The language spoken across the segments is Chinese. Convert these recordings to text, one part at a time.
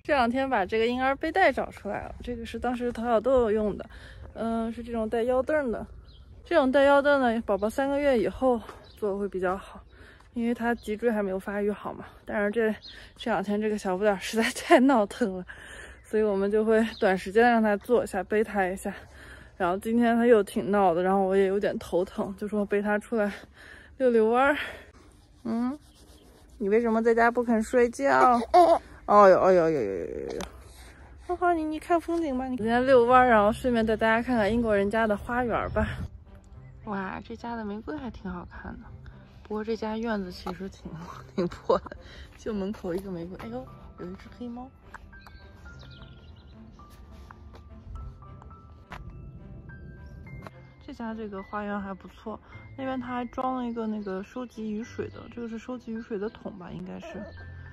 这两天把这个婴儿背带找出来了，这个是当时淘小豆用的，是这种带腰凳的。这种带腰凳呢，宝宝3个月以后做会比较好，因为他脊椎还没有发育好嘛。但是这两天这个小不点实在太闹腾了，所以我们就会短时间让他坐下，背他一下。然后今天他又挺闹的，然后我也有点头疼，就说背他出来溜溜弯儿。你为什么在家不肯睡觉？哦呦，好好，你看风景吧。你今天遛弯，然后顺便带大家看看英国人家的花园吧。哇，这家的玫瑰还挺好看的，不过这家院子其实挺破的，就门口一个玫瑰。哎呦，有一只黑猫。这家这个花园还不错，那边他还装了一个那个收集雨水的，这个是收集雨水的桶吧，应该是。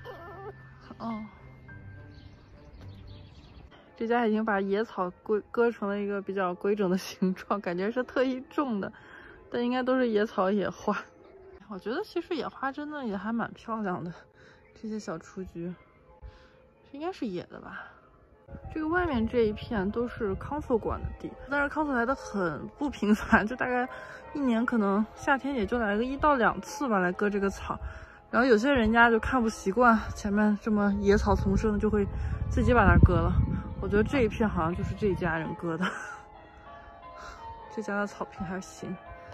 这家已经把野草割成了一个比较规整的形状，感觉是特意种的，但应该都是野草野花。我觉得其实野花真的也还蛮漂亮的，这些小雏菊，这应该是野的吧。这个外面这一片都是康索管的地，但是康索来的很不频繁，就大概1年可能夏天也就来个1到2次吧，来割这个草。然后有些人家就看不习惯前面这么野草丛生，就会自己把它割了。我觉得这一片好像就是这家人割的，这家的草坪还行。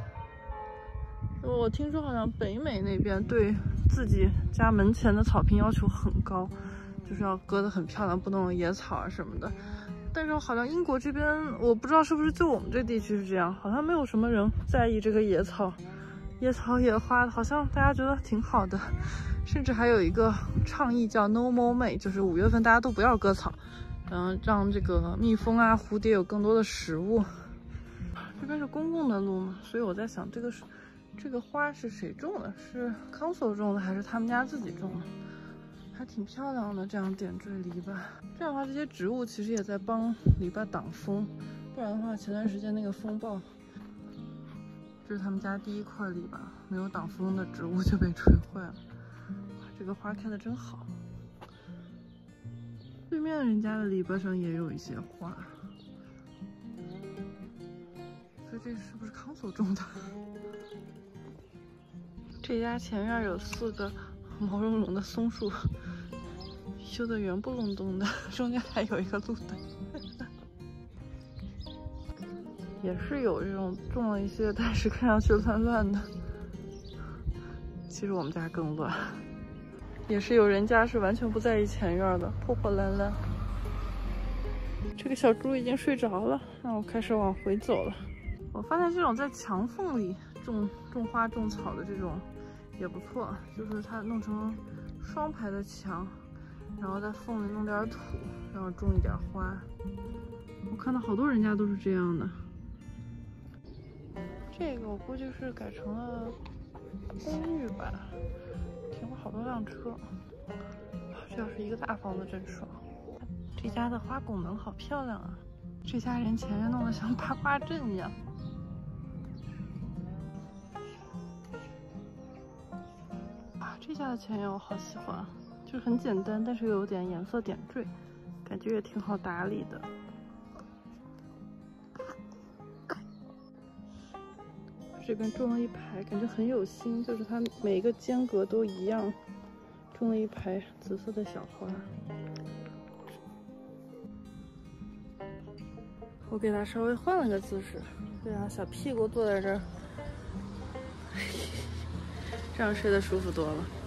我听说好像北美那边对自己家门前的草坪要求很高，就是要割得很漂亮，不能有野草啊什么的。但是好像英国这边，我不知道是不是就我们这地区是这样，好像没有什么人在意这个野草野花，好像大家觉得挺好的。甚至还有一个倡议叫 No More May， 就是5月份大家都不要割草，让这个蜜蜂啊、蝴蝶有更多的食物。这边是公共的路嘛，所以我在想，这个花是谁种的？是康索种的还是他们家自己种的？还挺漂亮的，这样点缀篱笆。这样的话，这些植物其实也在帮篱笆挡风，不然的话，前段时间那个风暴，这是他们家第1块篱笆，没有挡风的植物就被吹坏了。哇，这个花开的真好。对面人家的篱笆上也有一些花，所以这是不是康索种的？这家前院有4个毛茸茸的松树，修得圆不隆咚的，中间还有一个路灯。也是有这种种了一些，但是看上去乱乱的。其实我们家更乱，也是有人家是完全不在意前院的，破破烂烂。这个小猪已经睡着了，那我开始往回走了。我发现这种在墙缝里种花种草的这种也不错，就是它弄成双排的墙，然后在缝里弄点土，然后种一点花。我看到好多人家都是这样的。这个我估计是改成了公寓吧，停了好多辆车。这要是一个大房子真爽。这家的花拱门好漂亮啊！这家人前面弄得像八卦阵一样。啊，这家的前院我好喜欢，就是很简单，但是又有点颜色点缀，感觉也挺好打理的。这边种了一排，感觉很有心，就是它每一个间隔都一样，种了一排紫色的小花。我给它稍微换了个姿势，对啊，小屁股坐在这儿，这样睡得舒服多了。